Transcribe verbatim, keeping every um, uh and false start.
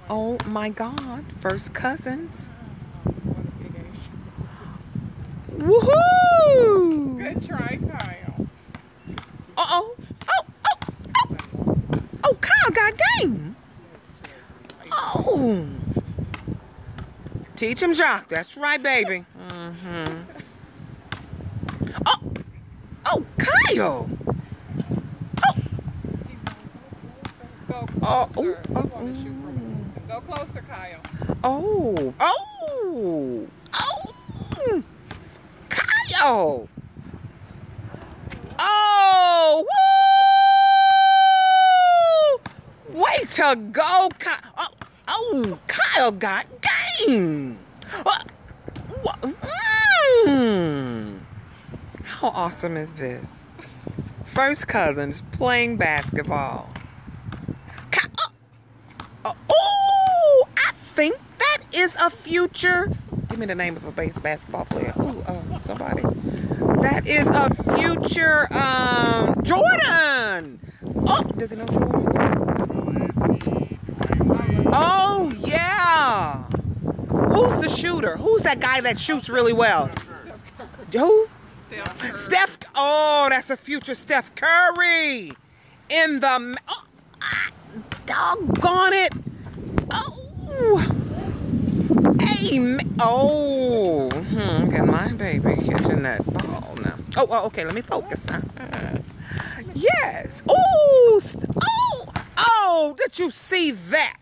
Oh my God, first cousins. Woohoo! Good try, Kyle. Uh-oh. Oh, oh, oh. Oh, Kyle got game. Oh. Teach him Jock. That's right, baby. Mm-hmm. Oh. Oh, Kyle. Go Oh. closer. Oh. I wanna shoot from it. Go closer, Kyle. Oh. Oh. Oh. Kyle. Oh. Woo! Way to go, Kyle. Oh, oh, Kyle got game. Uh, mm. How awesome is this? First cousins playing basketball. Oh, oh, I think that is a future. Give me the name of a base basketball player. Ooh, uh, somebody. That is a future um, Jordan. Oh, does he know Jordan? Oh, yeah. Who's the shooter? Who's that guy that shoots really well? Who? Steph. Steph. Oh, that's a future Steph Curry. In the... Oh, ah, doggone it. Oh. Hey, oh. Hmm, got my baby catching that ball now. Oh, oh, okay, let me focus. Huh? Yes. Oh, oh, oh, did you see that?